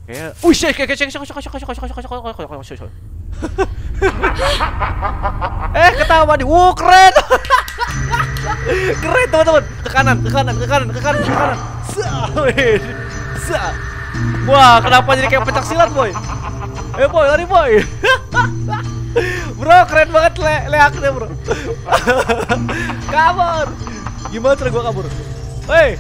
Kayak, wih, ketawa nih, wow keren, keren teman-teman, ke kanan, ke kanan, ke kanan, ke kanan, ke kanan, wah kenapa jadi kayak pencak silat boy, boy lari boy, bro keren banget leaknya bro, kabur, gimana cara gua kabur, hei.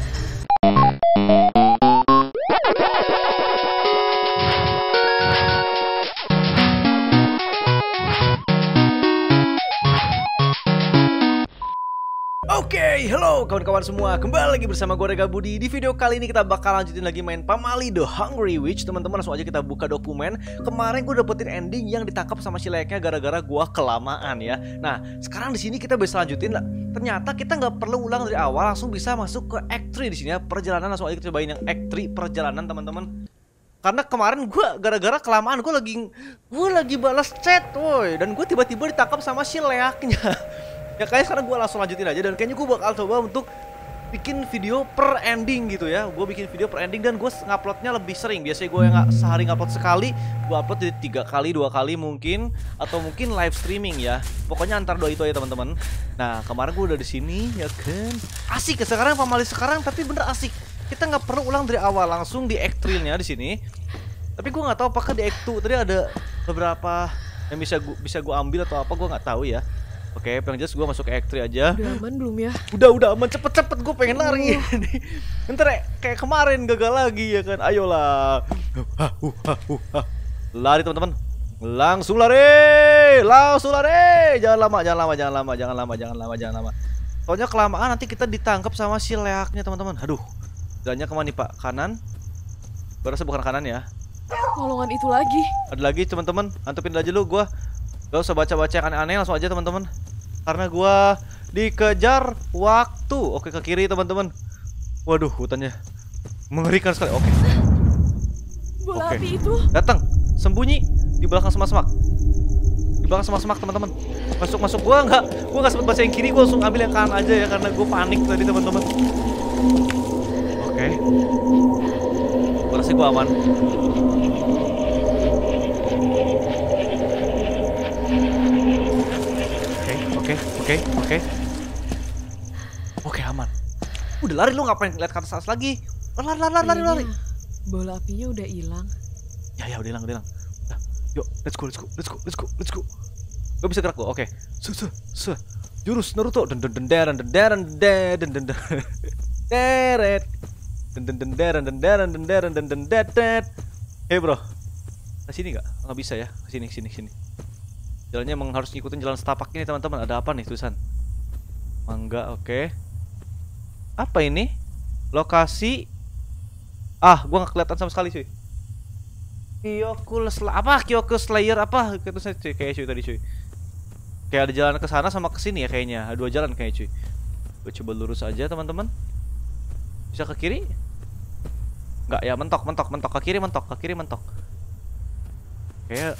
Oke, halo kawan-kawan semua, kembali lagi bersama gue Rega Budi. Di video kali ini kita bakal lanjutin lagi main Pamali The Hungry Witch. Teman-teman langsung aja kita buka dokumen. Kemarin gue dapetin ending yang ditangkap sama si Leaknya gara-gara gue kelamaan ya. Nah, sekarang di sini kita bisa lanjutin. Ternyata kita nggak perlu ulang dari awal, langsung bisa masuk ke Act 3 di sini ya. Perjalanan langsung aja kita cobain yang Act 3 perjalanan teman-teman. Karena kemarin gue gara-gara kelamaan gue lagi balas chat, woi, dan gue tiba-tiba ditangkap sama si Leaknya. Ya kayaknya sekarang gue langsung lanjutin aja, dan kayaknya gue bakal coba untuk bikin video per ending gitu ya. Gue bikin video per ending dan gue nguploadnya lebih sering. Biasanya gue nggak sehari ngupload sekali, gue upload jadi 3 kali, 2 kali mungkin, atau mungkin live streaming ya. Pokoknya antar dua itu aja teman-teman. Nah kemarin gue udah di sini ya kan, asik ya sekarang Pamali sekarang, tapi bener asik. Kita nggak perlu ulang dari awal, langsung di Act 3-nya di sini. Tapi gue nggak tahu apakah di Act 2 tadi ada beberapa yang bisa gue ambil atau apa, gue nggak tahu ya. Oke, yang jelas gue masuk ke Act 3 aja. Udah aman belum ya? Udah aman, cepet-cepet gue pengen lari. Ntar kayak kemarin gagal lagi ya kan. Ayolah. Lari teman-teman. Langsung lari. Jangan lama. Soalnya kelamaan nanti kita ditangkap sama si Leaknya teman-teman. Aduh. Jalannya kemana nih Pak? Kanan? Gue rasa bukan kanan ya. Golongan itu lagi. Ada lagi teman-teman. Antepin aja lu, gue gak usah baca-baca yang aneh-aneh, langsung aja teman-teman. Karena gua dikejar waktu. Oke, ke kiri teman-teman. Waduh, hutannya mengerikan sekali. Oke. Bola api itu datang, sembunyi di belakang semak-semak. Di belakang semak-semak teman-teman. Masuk. Gua nggak sempat baca yang kiri, gua langsung ambil yang kanan aja ya karena gua panik tadi teman-teman. Oke. Gua rasa gua aman. Oke, aman. Udah lari, lu ngapain lihat ke atas lagi? Lari. Bola apinya udah hilang. Ya udah hilang. Nah, yuk, let's go. Gak bisa gerak gua. Oke. Jurus Naruto. Hey bro. Ke sini nggak bisa ya. Ke sini. Jalannya emang harus ngikutin jalan setapak ini teman-teman. Ada apa nih tulisan? Mangga, oke. Apa ini? Lokasi. Gua nggak kelihatan sama sekali cuy. Kyoku Slayer apa? Itu saya cuy, kayak cuy tadi cuy. Kayak ada jalan ke sana sama ke sini ya kayaknya. Ada 2 jalan kayak cuy. Gue coba lurus aja teman-teman. Bisa ke kiri? Nggak ya, mentok. Ke kiri mentok. Kayak,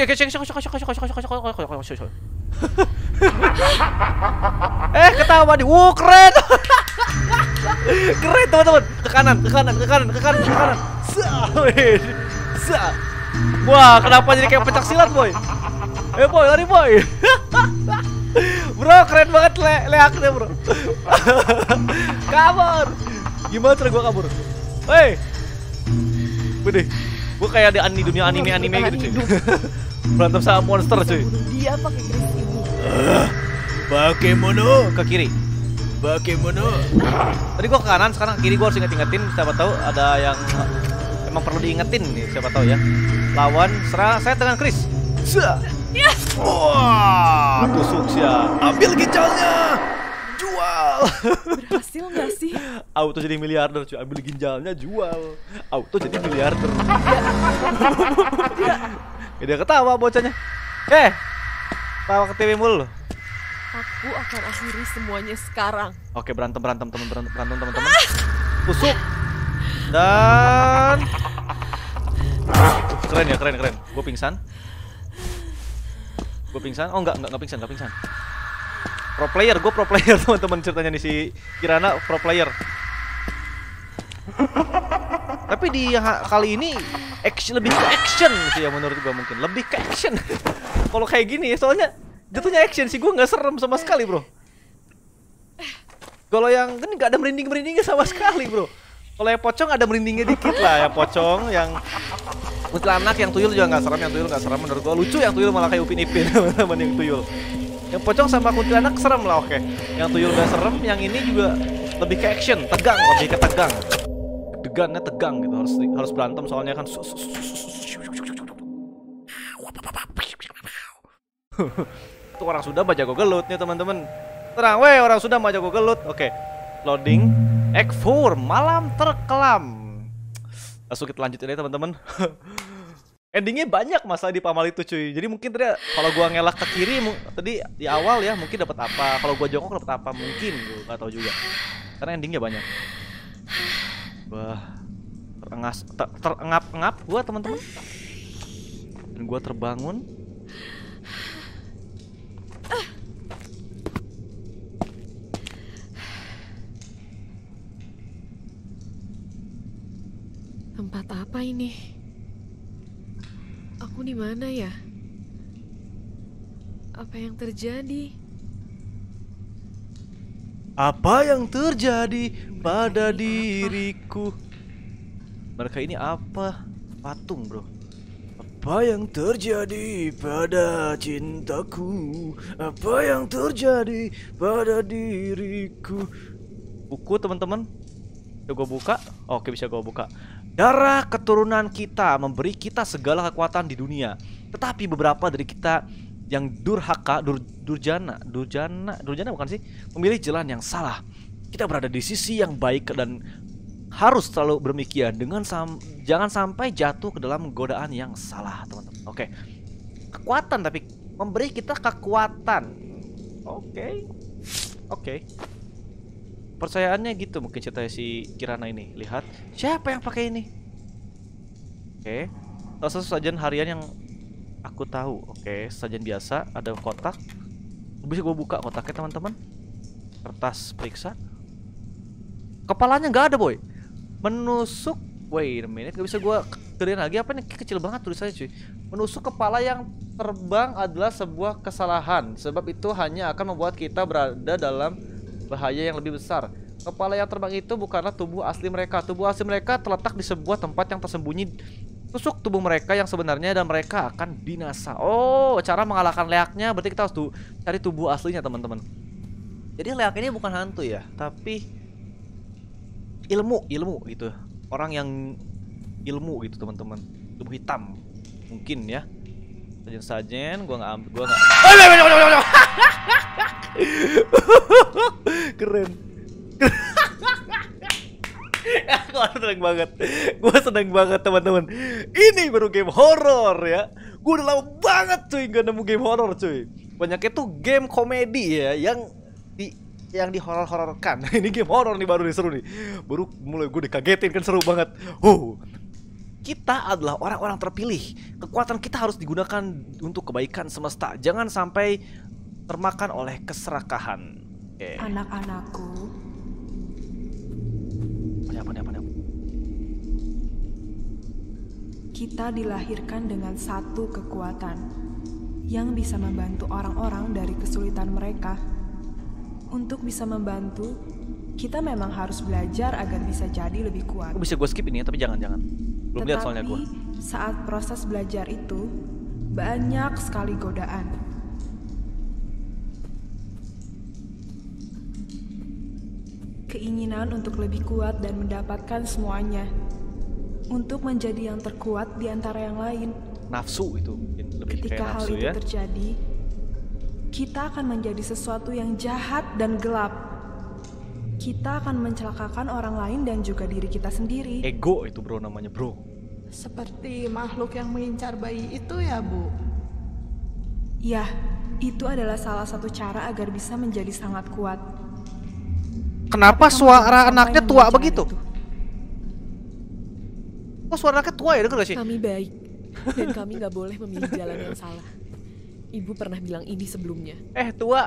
ketawa nih, wow keren, keren teman-teman, ke kanan, wah kenapa jadi kayak pencak silat boy, boy lari boy, bro keren banget leaknya bro, kabur, gimana cara gua kabur, Bede. Gue kayak ada dunia anime gitu cuy. Berantem sama monster cuy. Dia pakai keris ini. Bakemono ke kiri. Tadi gue ke kanan, sekarang ke kiri. Gue harus ingetin. Siapa tahu ada yang emang perlu diingetin nih. Siapa tahu ya. Lawan saya dengan Chris. Yes. Wah, tusuk ya. Ambil ginjalnya. Jual. Berhasil nggak sih? Auto jadi miliarder cuy. Ambil ginjalnya, jual. Auto jadi miliarder. Dia ketawa bocahnya. Tawa ke TV mulu. Aku akan akhiri semuanya sekarang. Oke, berantem teman-teman. Tusuk. Dan keren. Gue pingsan. Oh enggak pingsan. Pro player teman-teman, ceritanya nih si Kirana pro player. Tapi di kali ini action, lebih ke action sih ya menurut gua mungkin. Lebih ke action. Kalau kayak gini ya, soalnya jatuhnya action sih, gua nggak serem sama sekali, bro. Kalau yang kan nggak ada merinding-merindingnya sama sekali, bro. Kalau yang pocong ada merindingnya dikit lah, yang pocong, yang kuntilanak, yang tuyul juga nggak serem, yang tuyul nggak serem menurut gua. Lucu yang tuyul malah kayak Upin Ipin teman-teman yang tuyul. Yang pocong sama kuntilanak serem lah, oke. Yang tuyul nggak serem, yang ini juga lebih ke action, tegang, lebih ke tegang. Degannya tegang gitu, harus berantem soalnya kan. Itu orang sudah jago gelut nih teman-teman. Tenang, weh, orang sudah jago gelut. Oke, loading. Act 4, malam terkelam. Langsung kita lanjutin ya teman-teman. Endingnya banyak masalah di Pamal itu cuy. Jadi mungkin tadi kalau gua ngelak ke kiri tadi di awal ya mungkin dapat apa. Kalau gua jongkok dapat apa mungkin, gua nggak tahu juga. Karena endingnya banyak. Wah, terengap-engap gua teman-teman. Dan gua terbangun. Tempat apa ini? Aku di mana ya? Apa yang terjadi? Apa yang terjadi pada diriku? Mereka ini apa? Patung, bro. Apa yang terjadi pada cintaku? Apa yang terjadi pada diriku? Buku teman-teman. Bisa gue buka? Oke, bisa gue buka. Darah keturunan kita memberi kita segala kekuatan di dunia. Tetapi beberapa dari kita yang durhaka, durjana bukan sih? Memilih jalan yang salah. Kita berada di sisi yang baik dan harus selalu demikian jangan sampai jatuh ke dalam godaan yang salah, teman-teman. Oke. Kekuatan tapi memberi kita kekuatan. Oke. Percayaannya gitu mungkin cerita si Kirana ini. Lihat, siapa yang pakai ini? Oke. Salah satu sajian harian yang aku tahu. Oke, sajian biasa, ada kotak. Bisa gue buka kotaknya, teman-teman. Kertas periksa. Kepalanya nggak ada, boy. Menusuk. Wait a minute, gak bisa gue gedein lagi. Apa ini kecil banget tulisannya, cuy. Menusuk kepala yang terbang adalah sebuah kesalahan. Sebab itu hanya akan membuat kita berada dalam bahaya yang lebih besar. Kepala yang terbang itu bukanlah tubuh asli mereka. Tubuh asli mereka terletak di sebuah tempat yang tersembunyi. Tusuk tubuh mereka yang sebenarnya dan mereka akan binasa. Oh, cara mengalahkan leaknya berarti kita harus cari tubuh aslinya, teman-teman. Jadi leak ini bukan hantu ya, tapi ilmu gitu. Orang yang ilmu gitu, teman-teman. Tubuh hitam mungkin ya. Sajen-sajen gua nggak keren. Gue seneng banget teman-teman. Ini baru game horror ya. Gue udah lama banget cuy gak nemu game horror cuy. Banyaknya tuh game komedi ya yang di horor-hororkan. Ini game horror nih baru nih, seru nih. Baru mulai gue dikagetin kan, seru banget. Kita adalah orang-orang terpilih. Kekuatan kita harus digunakan untuk kebaikan semesta. Jangan sampai termakan oleh keserakahan. Anak-anakku, apa? kita dilahirkan dengan satu kekuatan yang bisa membantu orang-orang dari kesulitan mereka. Untuk bisa membantu, kita memang harus belajar agar bisa jadi lebih kuat. Bisa gue skip ini ya, tapi jangan. Belum lihat soalnya gue. Saat proses belajar itu, banyak sekali godaan. Keinginan untuk lebih kuat dan mendapatkan semuanya. Untuk menjadi yang terkuat di antara yang lain. Nafsu itu mungkin lebih Ketika kayak hal nafsu itu ya. terjadi, kita akan menjadi sesuatu yang jahat dan gelap. Kita akan mencelakakan orang lain dan juga diri kita sendiri. Ego itu bro, namanya bro. Seperti makhluk yang mengincar bayi itu ya, Bu? Ya, itu adalah salah satu cara agar bisa menjadi sangat kuat. Kenapa Tapi kamu suara jangan anaknya sampai tua membicarakan begitu? itu. Kok suara anaknya tua ya, denger gak sih? Kami baik, dan kami gak boleh memilih jalan yang salah. Ibu pernah bilang ini sebelumnya. Tua.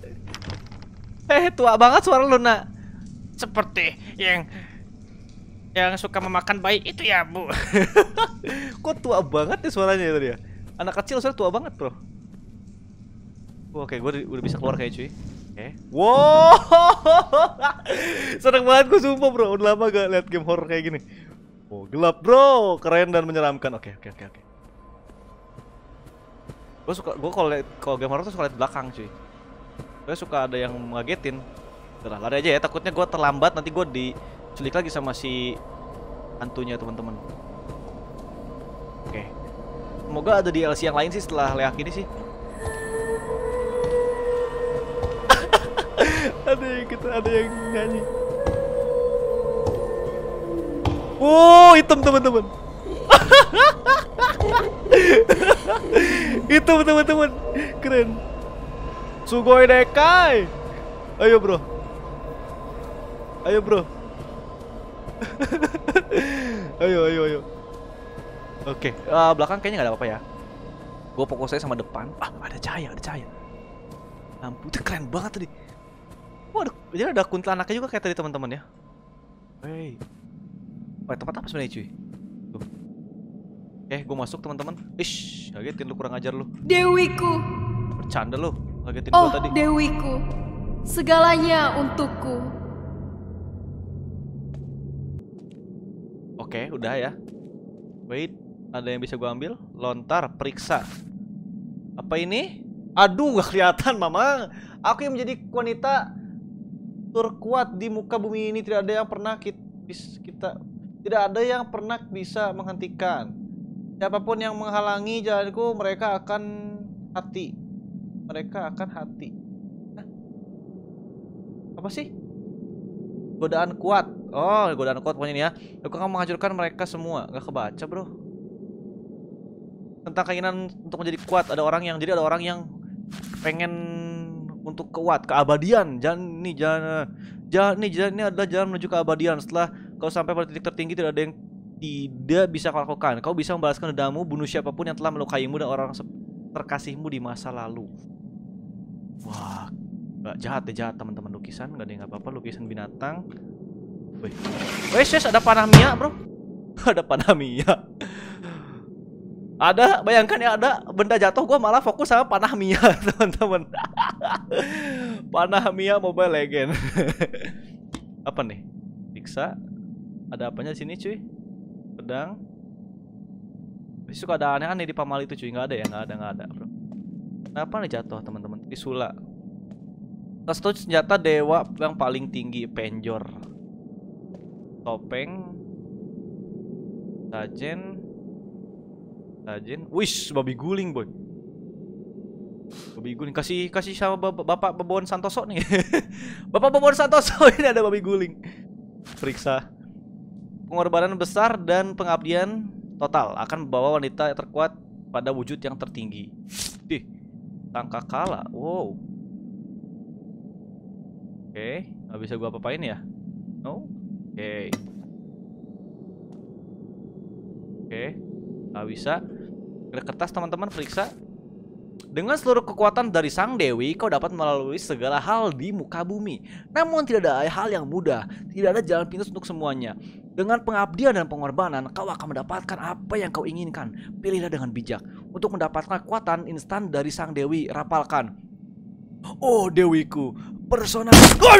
Tua banget suara lu, nak. Seperti yang Yang suka memakan bayi itu ya, Bu. Kok tua banget nih suaranya itu dia. Anak kecil suara tua banget, bro. Oke, gue udah bisa keluar kayak cuy. Oke. Wow. Seneng banget gue sumpah, bro. Udah lama gak liat game horror kayak gini. Oh, gelap, bro. Keren dan menyeramkan. Oke. Gue kalau game horror tuh suka liat belakang, cuy. Gue suka ada yang ngagetin. Udah lari aja ya, takutnya gue terlambat nanti gue diculik lagi sama si hantunya, teman-teman. Oke. Semoga ada DLC yang lain sih setelah leak ini sih. ada yang nyanyi. Oh, hitam teman-teman. Hitam teman-teman. Keren. Sugoi dekai. Ayo bro. Ayo. Oke, belakang kayaknya nggak ada apa-apa ya. Gue fokus aja sama depan. Ada cahaya. Lampu itu keren banget tadi. Wah, jadi ada kuntilanaknya juga kayak tadi teman-teman ya. Hey. Tempat apa sebenarnya cuy? Tuh. Gue masuk teman-teman. Ish, kagetin lu, kurang ajar lu. Dewiku. Bercanda lu, kagetin gua tadi. Oh, Dewiku. Segalanya untukku. Oke, udah ya. Wait, ada yang bisa gua ambil? Lontar, periksa. Apa ini? Aduh, gak kelihatan, Mama. Aku yang menjadi wanita terkuat di muka bumi ini. Tidak ada yang pernah tidak ada yang pernah bisa menghentikan. Siapapun yang menghalangi jalanku, mereka akan hati. Hah? Apa sih? Godaan kuat. Oh, godaan kuat pokoknya ini ya. Aku akan menghancurkan mereka semua. Gak kebaca, bro. Tentang keinginan untuk menjadi kuat. Ada orang yang pengen untuk kuat, keabadian. Ini adalah jalan menuju keabadian. Setelah kau sampai pada titik tertinggi, tidak ada yang tidak bisa kau lakukan. Kau bisa membalaskan dendammu, bunuh siapapun yang telah melukaimu dan orang terkasihmu di masa lalu. Wah, jahat teman-teman. Lukisan, gak ada yang apa-apa. Lukisan binatang. Wes, ada panah Mia, bro. Ada panah Mia. Ada, bayangkan ya, ada benda jatuh, gue malah fokus sama panah Mia, teman-teman. Panah Mia Mobile Legend. Apa nih? Piksa. Ada apanya di sini, cuy? Pedang. Suka ada aneh-aneh di pamali itu, cuy. Nggak ada, bro. Kenapa nih jatuh, teman-teman? Trisula. Satu senjata dewa yang paling tinggi, penjor. Topeng. Sajen. Wish, babi guling, boy. Babi guling, kasih sama Bapak Bebon Santoso nih. Bapak Bebon Santoso, ini ada babi guling. Periksa. Pengorbanan besar dan pengabdian total akan membawa wanita terkuat pada wujud yang tertinggi. Tangka kala. Wow. Oke, nggak bisa gua apa-apain ya? No. Oke, nggak bisa. Ada kertas, teman-teman, periksa. Dengan seluruh kekuatan dari Sang Dewi, kau dapat melalui segala hal di muka bumi. Namun tidak ada hal yang mudah, tidak ada jalan pintas untuk semuanya. Dengan pengabdian dan pengorbanan, kau akan mendapatkan apa yang kau inginkan. Pilihlah dengan bijak. Untuk mendapatkan kekuatan instan dari Sang Dewi, rapalkan. Oh, Dewiku, persona.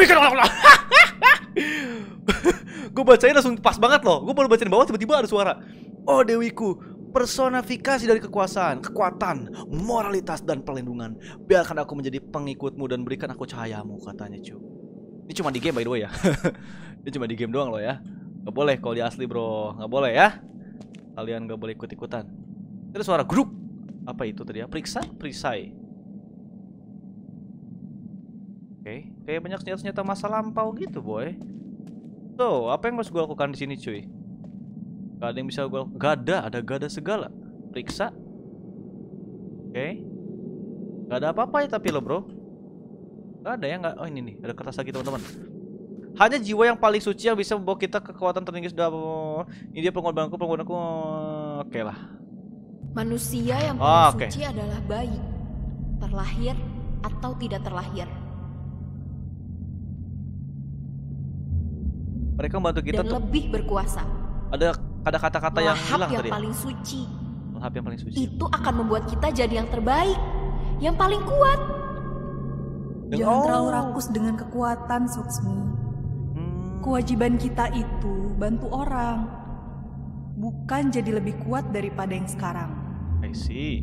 Gue bacain langsung pas banget loh. Gue baru bacain bawah, tiba-tiba ada suara. Oh, Dewiku, personifikasi dari kekuasaan, kekuatan, moralitas, dan perlindungan. Biarkan aku menjadi pengikutmu dan berikan aku cahayamu, katanya cuy. Ini cuma di game, by the way ya. Ini cuma di game doang loh ya. Gak boleh kalau di asli, bro. Gak boleh ya. Kalian gak boleh ikut-ikutan. Ada suara grup. Apa itu tadi ya? Periksa, perisai. Oke, kayak banyak senjata-senjata masa lampau gitu, boy. So, apa yang harus gue lakukan di sini, cuy? Gak ada yang bisa gue. Gak ada segala. Periksa. Oke. Gak ada apa-apa ya tapi lo, bro. Gak ada ya, nggak. Oh, ini nih, ada kertas lagi, teman-teman. Hanya jiwa yang paling suci yang bisa membawa kita ke kekuatan tertinggi. Sudah. Ini dia pengorbananku. Oke lah. Manusia yang paling suci adalah bayi, terlahir atau tidak terlahir. Mereka membantu kita dan tuh. lebih berkuasa. Ada kata-kata yang Lahap hilang yang tadi. paling suci. Lahap yang paling suci. Itu akan membuat kita jadi yang terbaik, yang paling kuat. Jangan terlalu rakus dengan kekuatan, Suksmi. Kewajiban kita itu bantu orang, bukan jadi lebih kuat daripada yang sekarang. I see.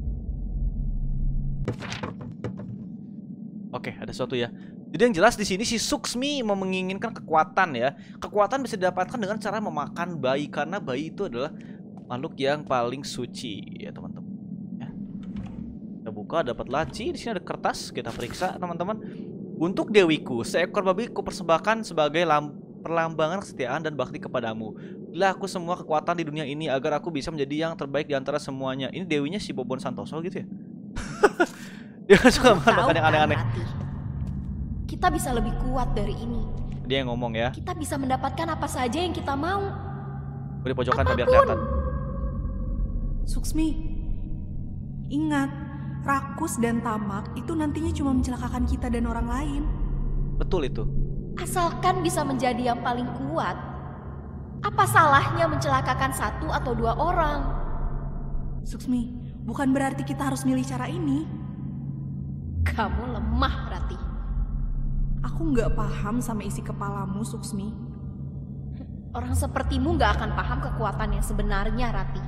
Oke, ada sesuatu ya. Jadi yang jelas di sini si Suksmi mau menginginkan kekuatan ya. Kekuatan bisa didapatkan dengan cara memakan bayi karena bayi itu adalah makhluk yang paling suci ya teman-teman. Ya. Kita buka dapat laci. Di sini ada kertas. Kita periksa teman-teman. Untuk Dewiku, seekor babi kupersembahkan sebagai perlambangan kesetiaan dan bakti kepadamu. Berilah aku semua kekuatan di dunia ini agar aku bisa menjadi yang terbaik di antara semuanya. Ini dewinya si Bobon Santoso gitu ya? Dia suka makan yang aneh-aneh. Kita bisa lebih kuat dari ini. Dia yang ngomong ya. Kita bisa mendapatkan apa saja yang kita mau. Gue di pojokan biar kelihatan. Suksmi, ingat, rakus dan tamak itu nantinya cuma mencelakakan kita dan orang lain. Betul itu. Asalkan bisa menjadi yang paling kuat, apa salahnya mencelakakan 1 atau 2 orang? Suksmi, bukan berarti kita harus milih cara ini. Kamu lemah, Rati. Aku nggak paham sama isi kepalamu, Suksmi. Orang sepertimu nggak akan paham kekuatan yang sebenarnya, Rati.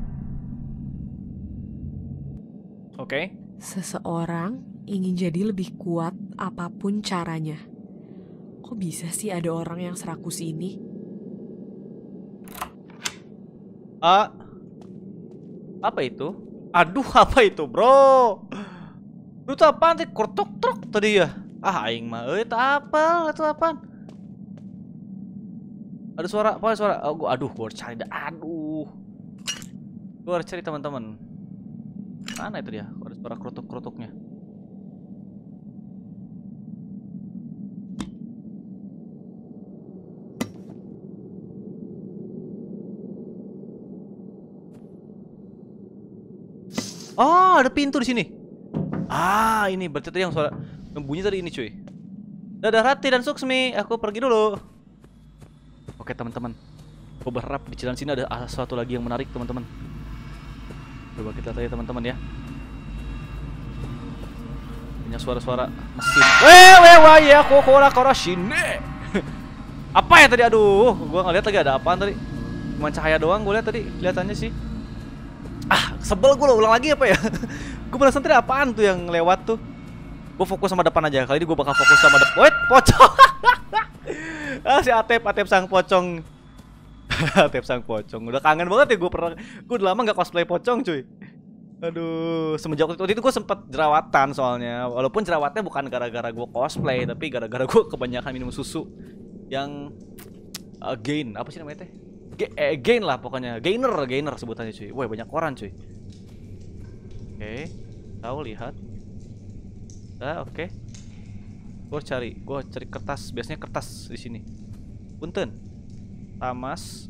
Oke. Seseorang ingin jadi lebih kuat apapun caranya. Kok bisa sih ada orang yang serakus ini? Apa itu? Aduh, apa itu, bro? Itu apaan sih? Kortok-trok tadi ya? Aing mah, itu apa? Itu apaan? Ada suara, apa suara? Oh, aduh, gue harus cari dah. Aduh. Gue harus cari teman-teman. Mana itu dia? Ada suara kerutuk-kerutuknya. Oh, ada pintu di sini. Ah, ini berarti tadi yang suara yang bunyi tadi ini, cuy. Dadah Rati dan Suksmi, aku pergi dulu. Oke, teman-teman. Gue berharap di jalan sini ada sesuatu lagi yang menarik, teman-teman. Coba kita lihat teman-teman ya. Banyak suara-suara mesin. Ya kora sini. Apa ya tadi? Aduh, gua nggak lihat lagi ada apaan tadi. Cuma cahaya doang gue lihat tadi, kelihatannya sih. Ah, sebel gue ulang lagi apa ya? Gue penasaran tadi apaan tuh yang lewat tuh. Gue fokus sama depan aja. Kali ini gue bakal fokus sama depan. Wait, pocong. Si Atep sang pocong. Atep sang pocong. Udah kangen banget ya gue udah lama nggak cosplay pocong, cuy. Aduh, semenjak waktu itu gue sempet jerawatan soalnya. Walaupun jerawatnya bukan gara-gara gue cosplay, tapi gara-gara gue kebanyakan minum susu yang gain, apa sih namanya teh? Gain lah pokoknya. Gainer sebutannya, cuy. Wah, banyak koran, cuy. Oke, tahu lihat. Oke. Gue cari kertas. Biasanya kertas di sini. Punten. Tamas.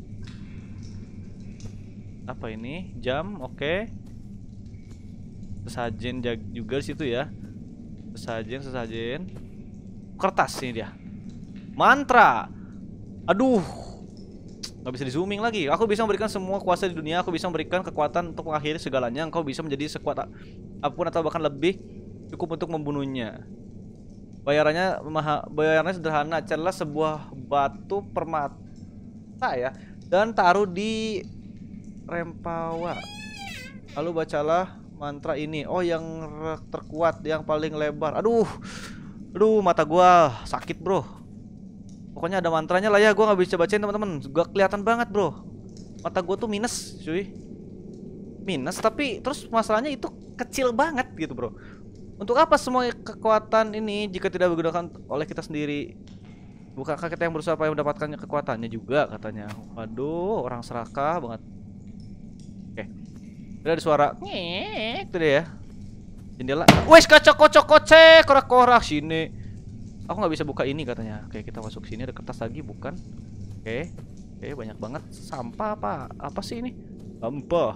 Apa ini? Jam, oke. Sesajen juga di situ ya. Sesajen. Kertas ini dia. Mantra. Aduh. Gak bisa di zooming lagi. Aku bisa memberikan semua kuasa di dunia. Aku bisa memberikan kekuatan untuk mengakhiri segalanya. Engkau bisa menjadi sekuat apapun atau bahkan lebih, cukup untuk membunuhnya. Bayarannya sederhana. Carilah sebuah batu permata ya, dan taruh di rempawa. Lalu bacalah mantra ini. Oh, yang terkuat, yang paling lebar. Aduh, mata gua sakit, bro. Pokoknya ada mantranya lah ya. Gua nggak bisa bacain, teman-teman. Gua kelihatan banget, bro. Mata gua tuh minus, cuy. Minus, tapi terus masalahnya itu kecil banget gitu, bro. Untuk apa semua kekuatan ini jika tidak digunakan oleh kita sendiri? Bukankah kita yang berusaha supaya mendapatkannya kekuatannya juga, katanya. Waduh, orang serakah banget. Oke. Ada suara ngek itu dia ya. Jendela. Wes, kocok korak-korak sini. Aku nggak bisa buka ini, katanya. Oke, kita masuk sini. Ada kertas lagi, bukan? Oke, banyak banget sampah. Apa sih ini? Sampah.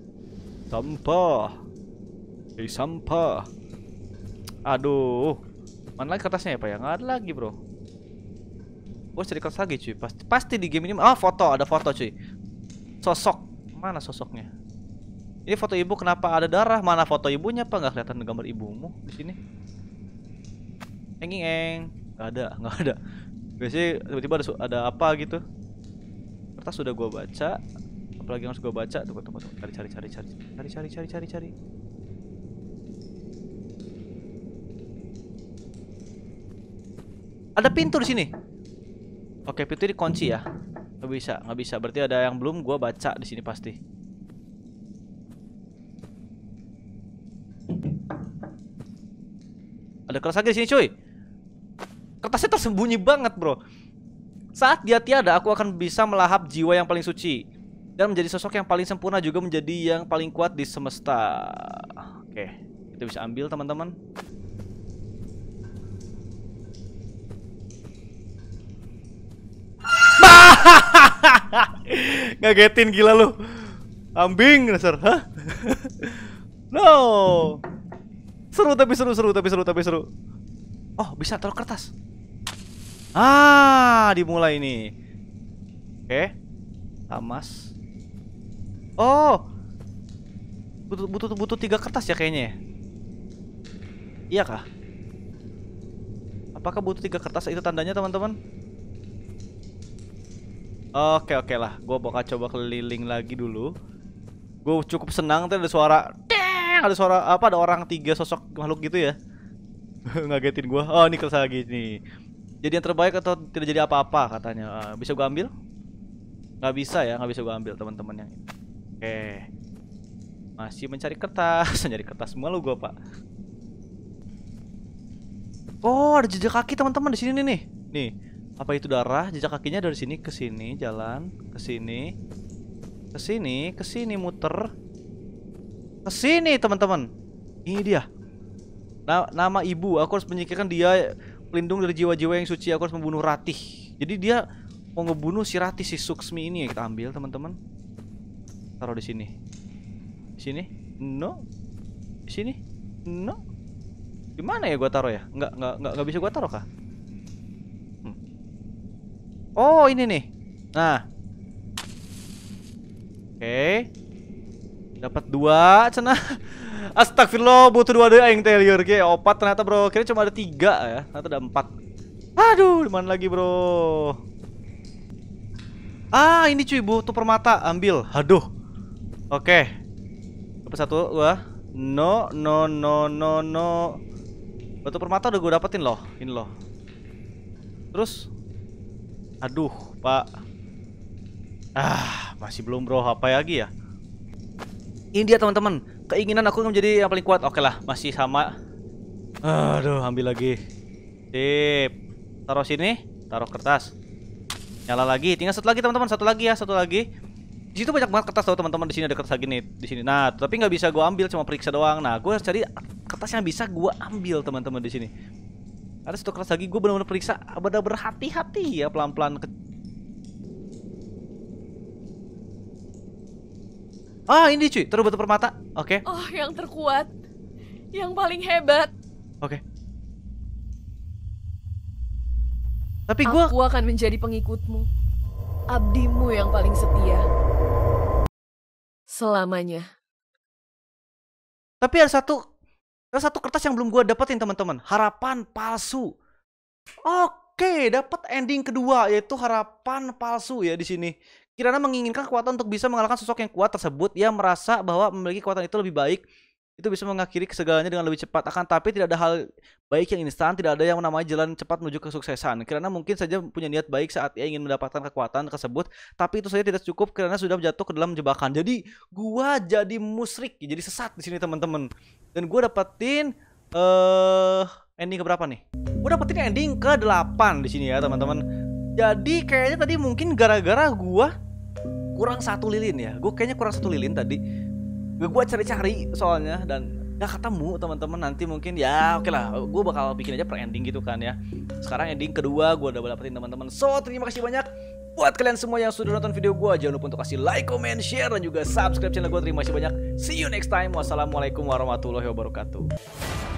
Sampah. Aduh, mana lagi kertasnya ya, Pak ya? Nggak ada lagi, bro. Gue cari kelas lagi cuy. Pasti di game ini. Ah, foto, ada foto cuy. Sosok. Mana sosoknya? Ini foto ibu, kenapa ada darah? Mana foto ibunya, apa nggak kelihatan gambar ibumu di sini? Eng. Nggak ada. Biasanya tiba-tiba ada apa gitu. Kertas sudah gue baca. Apalagi yang harus gue baca? Tunggu. Cari. Ada pintu di sini. Oke, pintu ini kunci ya. Nggak bisa. Berarti ada yang belum gue baca di sini pasti. Ada kelas lagi di sini, cuy. Kertasnya tersembunyi banget, bro. Saat dia tiada, aku akan bisa melahap jiwa yang paling suci dan menjadi sosok yang paling sempurna, juga menjadi yang paling kuat di semesta. Oke, kita bisa ambil, teman-teman. Ngagetin gila lu. Ambing dasar, hah? No. Seru. Oh, bisa taruh kertas. Ah, dimulai nih. Oke. Tamas. Oh. Butuh 3 kertas ya kayaknya ya. Iya kah? Apakah butuh 3 kertas? Itu tandanya, teman-teman? Oke lah, gue bakal coba keliling lagi dulu. Gue cukup senang tadi ada suara, ada apa? Ada orang 3 sosok makhluk gitu ya. Ngagetin gue. Oh, ini kelas lagi nih. Jadi yang terbaik atau tidak jadi apa-apa katanya. Bisa gue ambil? Nggak bisa ya, nggak bisa gue ambil, teman-teman yang ini. Oke. Masih mencari kertas, nyari kertas semua lu gue, Pak. Oh, ada jejak kaki, teman-teman, di sini nih. Nih. Apa itu darah? Jejak kakinya dari sini ke sini, jalan ke sini. Ke sini muter. Ke sini, teman-teman. Ini dia. Nama ibu, aku harus menyingkirkan dia, pelindung dari jiwa-jiwa yang suci. Aku harus membunuh Ratih. Jadi dia mau ngebunuh si Ratih, si Suksmi ini. Kita ambil, teman-teman. Taruh di sini. Di sini? No. Di sini? No. Di mana ya gua taruh ya? Nggak bisa gua taruh kah? Oh, ini nih. Nah. Oke. Dapat 2 cenah. Astagfirullah, butuh 2 deh aing teh lieur ge. 4 ternyata, bro. Kira cuma ada 3 ya. Ternyata ada 4. Aduh, di mana lagi, bro? Ah, ini cuy, butuh permata. Ambil. Aduh. Oke. Dapat 1 gua. No. Batu permata udah gue dapetin loh. Ini loh. Terus aduh, Pak. Masih belum, bro. Apa lagi ya? Ini dia, teman-teman. Keinginan aku menjadi yang paling kuat. Oke lah, masih sama. Aduh, ambil lagi. Sip. Taruh sini, taruh kertas. Nyala lagi. Tinggal satu lagi, teman-teman. Satu lagi ya, satu lagi. Di situ banyak banget kertas, teman-teman. Di sini ada kertas lagi nih, di sini. Nah, tapi nggak bisa gue ambil, cuma periksa doang. Nah, gue harus cari kertas yang bisa gue ambil, teman-teman, di sini. Ada 1 kertas lagi, gue benar-benar periksa, benar-benar berhati-hati ya, pelan-pelan. Ah, ini cuy, taruh batu permata. Oke. Oh, yang terkuat, yang paling hebat. Oke. Tapi aku akan menjadi pengikutmu, abdimu yang paling setia, selamanya. Tapi ada satu kertas yang belum gue dapetin, teman-teman. Harapan palsu. Oke, dapat ending kedua, yaitu harapan palsu ya di sini. Kirana menginginkan kekuatan untuk bisa mengalahkan sosok yang kuat tersebut. Ia merasa bahwa memiliki kekuatan itu lebih baik. Itu bisa mengakhiri segalanya dengan lebih cepat. Akan tapi tidak ada hal baik yang instan. Tidak ada yang namanya jalan cepat menuju kesuksesan. Kirana mungkin saja punya niat baik saat ia ingin mendapatkan kekuatan tersebut. Tapi itu saja tidak cukup. Kirana sudah jatuh ke dalam jebakan. Jadi gua jadi musyrik, jadi sesat di sini, teman-teman. Dan gua dapetin ending keberapa nih? Gua dapetin ending ke-8 di sini ya, teman-teman. Jadi kayaknya tadi mungkin gara-gara gua kurang 1 lilin ya. Gue kayaknya kurang 1 lilin tadi. Gue cari-cari soalnya dan gak ketemu, teman-teman. Nanti mungkin ya oke lah, gue bakal bikin aja per ending gitu kan ya. Sekarang ending kedua gue udah dapetin, teman-teman. So terima kasih banyak buat kalian semua yang sudah nonton video gue. Jangan lupa untuk kasih like, comment, share, dan juga subscribe channel gue. Terima kasih banyak. See you next time. Wassalamualaikum warahmatullahi wabarakatuh.